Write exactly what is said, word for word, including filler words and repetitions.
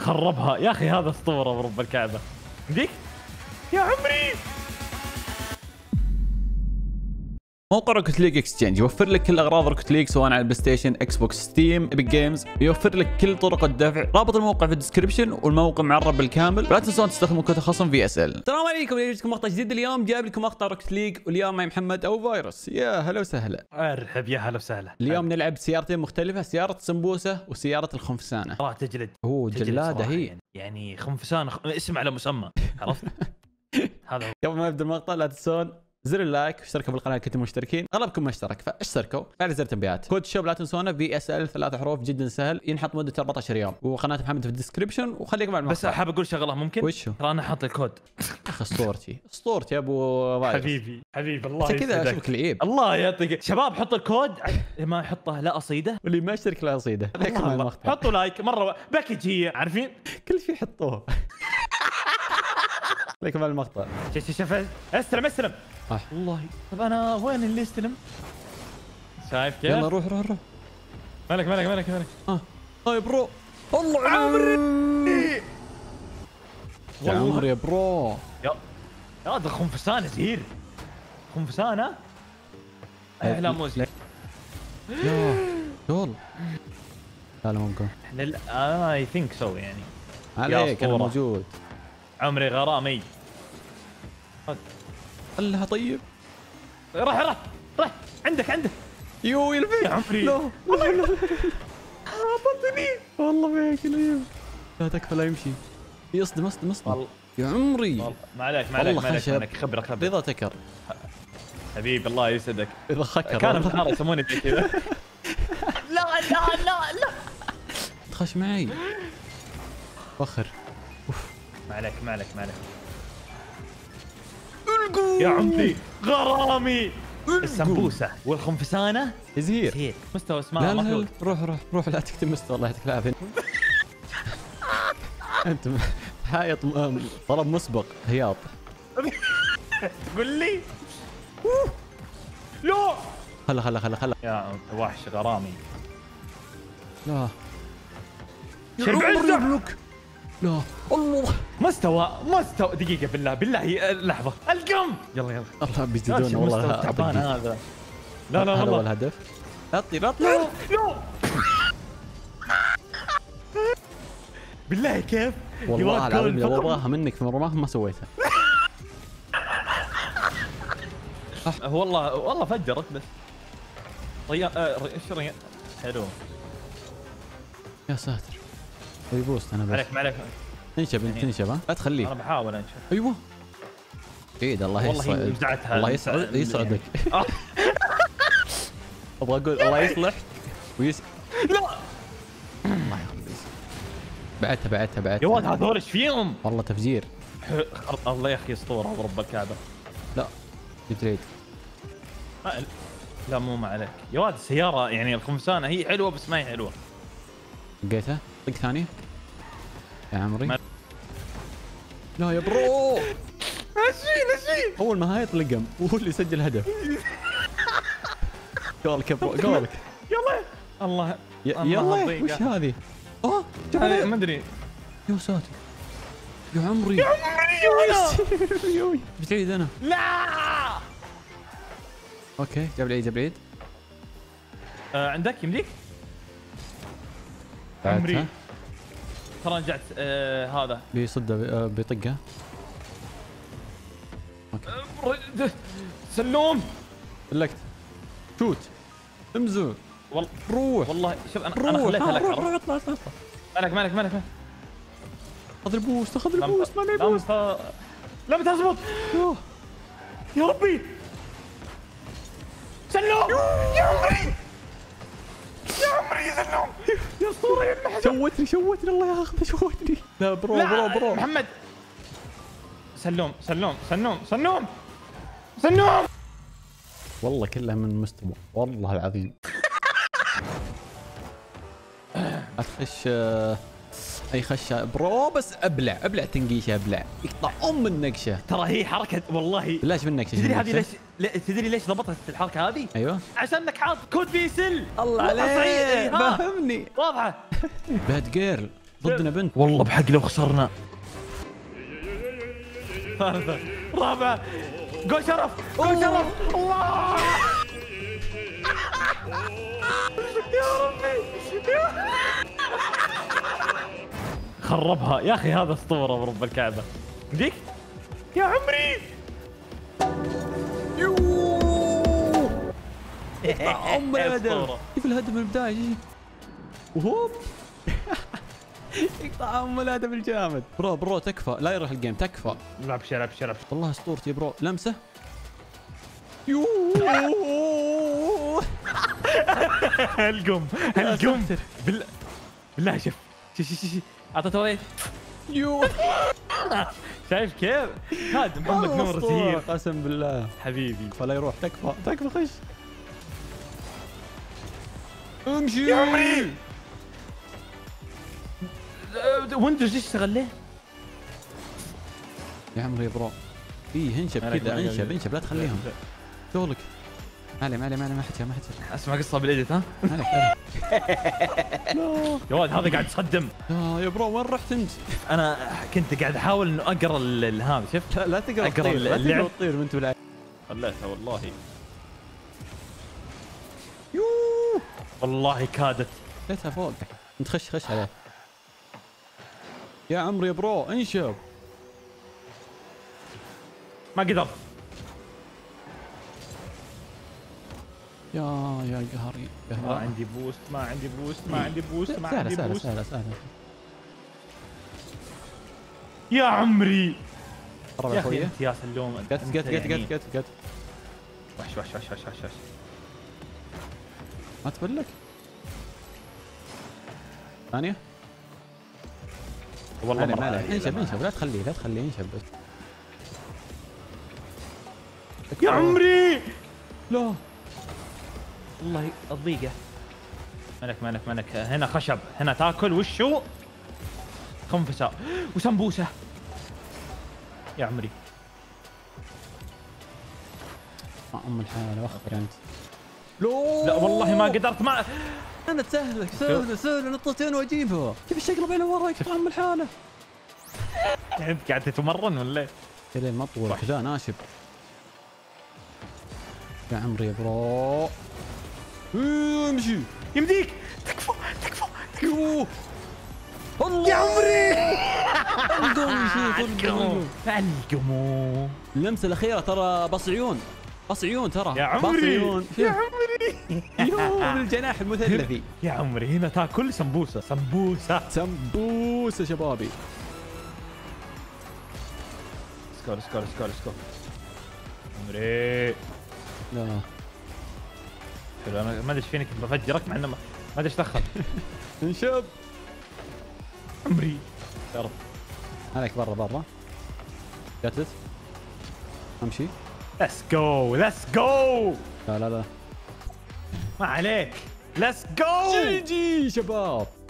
خربها يا اخي، هذا اسطوره ورب الكعبه. ديك يا عمري. موقع روكت ليج اكسشينج يوفر لك كل اغراض روكت ليج سواء على البلاي ستيشن، اكس بوكس، ستيم، ايبك جيمز. يوفر لك كل طرق الدفع. رابط الموقع في الديسكربشن والموقع معرب بالكامل. لا تنسون تستخدموا كود خصم في اس ال. السلام عليكم، جايبكم مقطع جديد اليوم. جايب لكم مقطع روكت ليج واليوم معي محمد او فيروس. يا هلا وسهلا. ارحب يا هلا وسهلا. اليوم نلعب سيارتين مختلفه، سياره سمبوسه وسياره الخنفسانه. راح تجلد. هو تجلد جلاده صراحة هي يعني, يعني خنفسان خ... اسم على مسمى، عرفت؟ هذا هو. قبل ما نبدا المقطع لا تنسون زر اللايك واشتركوا بالقناه كنتم مشتركين. اغلبكم ما اشترك فاشتركوا، فعل زر التنبيهات. كود الشوب لا تنسونه في اس ال ثلاث حروف جدا سهل، ينحط مده أربعة عشر يوم. وقناه محمد في الديسكربشن. وخليكم مع المقطع. بس حاب اقول شغله ممكن. وشو؟ ترى انا حاط الكود. اخ اسطورتي اسطورتي يا ابو فايروس. حبيبي حبيبي الله انت كذا يسعدك. اشوفك لعيب. الله يعطيك شباب، حط الكود. ما يحطه لا اصيده. واللي ما يشترك لا يصيده. عليكم مع المقطع. حطوا لايك مره باكج هي، عارفين كل شيء حطوه. عليكم مع المقطع. شوف شوف شوف استلم استلم. آه. والله طب انا وين اللي استلم؟ شايف كيف؟ يلا روح روح روح. مالك مالك مالك مالك. اه هاي برو. الله عمري. يا عمري يا برو. يا يا هذا خنفسان زهير. خنفسان ها؟ احلى موز. يا دول. لا لا ممكن. احنا اي ثينك سو يعني. عليك انا موجود. عمري غرامي. الله طيب. راح راح راح عندك عندك. يو يلفيك يا عمري. لا والله لا. هبطني والله فيك ليه. لا تكفى لا يمشي. يصدم اصدم اصدم. يا عمري ما عليك ما عليك ما عليك خبره خبره. رضا تكر حبيبي الله يسعدك. رضا خكر كانوا في النار يسموني زي كذا. لا لا لا لا تخش معي فخر. اوف ما عليك ما عليك ما عليك. يا عمري غرامي. السمبوسه والخنفسانه زهير زهير مستوى اسماء. لا لا لا روح روح روح لا تكتب مستوى الله يعطيك العافيه. انت حايط طلب مسبق هياط. قول لي لا. خلا خلا خلا خلا يا وحش غرامي. لا شرب عزك. لا الله مستوى مستوى. دقيقة بالله بالله لحظة القم. يلا يلا الله بيزيدون والله. تعبان هذا. لا لا هذا والله هو الهدف. لا تطير لا تطير. لا بالله كيف؟ والله العظيم لو وراها منك في مرماها ما سويتها. والله والله فجرت بس. ريان ايش ريان حلو. يا ساتر يبوست انا بس. عليك ما عليك. تنشب انت تنشب ها لا تخليه. انا بحاول انشب. ايوه عيد الله يسعدك. الله يسعد يسعدك. ابغى اقول الله يصلح ويس. لا الله يخليك. بعتها بعتها بعتها. يا ولد هذول ايش فيهم؟ والله تفجير. الله يا اخي اسطوره ورب الكعبه. لا جبت ريد. لا مو ما عليك يا ولد. السياره يعني الخمسانه هي حلوه بس ما هي حلوه. لقيتها طق ثاني يا عمري. ما... لا يا برو. اشيل اشيل. اول ما هايط لقم وهو اللي يسجل هدف. قولك يا برو قولك. يلا الله يلا وش هذه؟ اه ما ادري. يا ساتر يا عمري يا عمري يا بتعيد انا. لا اوكي جاب العيد جاب العيد. آه عندك يمديك عمري. ترى رجعت. آه هذا بيصده آه بيطقها. اوكي سلوم سلكت شوت امزو والله روح. والله شوف انا روح. انا خليتها لك. روح روح اطلع اطلع مالك مالك مالك. خذ البوست خذ البوست ما لا بوست. لا بتزبط. يا ربي سلوم يا عمري يا عمري يا سلوم يا اسطوره يا المحزن. شوتني شوتني الله ياخذه شوتني. لا برو برو برو محمد. سلوم سلوم سلوم سلوم سلوم. والله كلها من مستوى والله العظيم. اخش اي خشه برو بس ابلع ابلع تنقيشه ابلع يقطع ام النقشه. ترى هي حركه والله. بلاش من النقشه. تدري هذه ليش تدري ليش ضبطت الحركه هذه؟ ايوه عشانك حاط كود بيسل. الله عليك فهمني. واضحه. باد جيرل ضدنا بنت. والله بحق لو خسرنا. ثالثة رابعة جول شرف جول شرف. الله يا ربي خربها يا اخي. هذا اسطوره ورب الكعبه. ديك يا عمري. يوه يقطع ام الهدف. كيف الهدف من البدايه يجي وهوب يقطع ام الهدف الجامد. برو برو تكفى لا يروح الجيم تكفى. العب شرب شرب والله اسطورتي برو. لمسه يوه القم القم بالله بالله. شوف شوف شوف شوف اعطيته وين. يوه شايف كيف؟ هذا محمد نور زهير قسم بالله حبيبي. فلا يروح تكفى تكفى. خش امشي يا عمري. ويندوز ايش اشتغل ليه؟ يا عمري برو. اي انشب كذا انشب انشب لا تخليهم شغلك. ما عليه ما عليه ما عليه ما حد ما حد اسمع قصه بالايديت ها؟ عليك عليك. يا ولد هذا قاعد يصدم. لا يا برو وين رحت انت؟ انا كنت قاعد احاول انه اقرا ال- هذا شفت؟ لا تقرا اقرا تطير لا اللعب. تقرا تطير وانت بالعين. خليتها والله يوه والله كادت. ليتها فوق. انت خش خش عليه يا عمري يا برو انشب. ما قدرت. يا يا قهري ما قهري. عندي بوست ما عندي بوست ما عندي بوست ما سهلة عندي سهلة بوست. سهلة سهلة. يا عمري قرب يا يا اخي اخوي. انت يا سلوم. قت أنت قت قت يعني قت قت قت. وحش وحش وحش وحش وحش وحش. ما تبلك. ثانية. والله ما ما عليه عليه. انشب انشب لا تخليه لا تخليه انشب بس. يا عمري لا والله الضيقه. مالك مالك مالك. هنا خشب هنا تاكل وشو خنفسه وسمبوسه. يا عمري ام الحالة وخر انت. لا والله ما قدرت. ما انا تسهلك سهله سهله نطتين واجيبها. كيف الشقلب اللي وراك يا ام الحالة. انت قاعد تتمرن ولا ايه؟ لين ما طول حذاء ناشب. يا عمري يا برو امشي. يمديك تكفى تكفى يوه الله يا عمري. القوم شوف القوم. القمو اللمسه الاخيره ترى بص عيون بص عيون ترى يا عمري. بص عيون. يا عمري يوه بالجناح المثلثي. يا عمري هنا تاكل سمبوسه سمبوسه سمبوسه شبابي. سكور سكور سكور سكور. عمري لا حلو. انا ما ادري ايش فيني كنت بفجرك مع انه ما ما ادري ايش دخل. انشب عمري يا رب. عليك برا برا. جاتت امشي. ليتس جو ليتس جو. لا لا لا ما عليك ليتس جو. جي جي شباب.